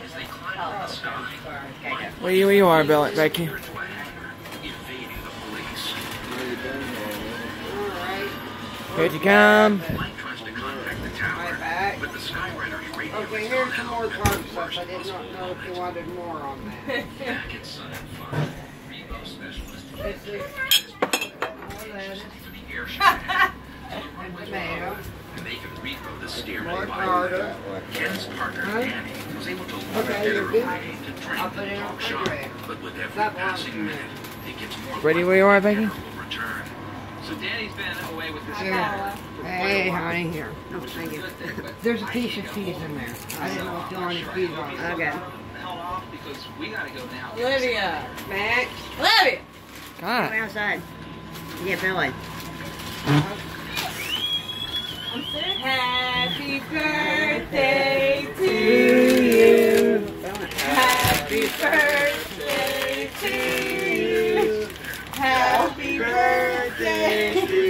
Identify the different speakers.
Speaker 1: Where you are, Becky. Here you come.
Speaker 2: Right back. Okay, here's some more card stuff. I did not know if you wanted more on that. This is tomato. More carter.
Speaker 3: Ken's partner, Danny, was able to lure
Speaker 2: Okay,
Speaker 3: Bitter
Speaker 2: you're good.
Speaker 3: away to drink
Speaker 2: I'll put it
Speaker 3: the
Speaker 2: on
Speaker 3: talk
Speaker 2: my
Speaker 3: shop.
Speaker 2: tray.
Speaker 3: But with every
Speaker 2: That belongs
Speaker 3: passing
Speaker 2: to me.
Speaker 3: minute, it gets more
Speaker 1: Ready where you are, Becky?
Speaker 3: will return.
Speaker 4: So Danny's been away with his
Speaker 2: Here. Hey, honey, here. No, thank you. There's a piece of cheese in there. I didn't know if you wanted cheese on it. Okay.
Speaker 4: held off because we gotta go now.
Speaker 5: Olivia.
Speaker 2: Max.
Speaker 5: Olivia.
Speaker 1: God.
Speaker 6: Come outside. Yeah, Billy.
Speaker 5: Happy birthday to you. Happy birthday to you. Happy birthday to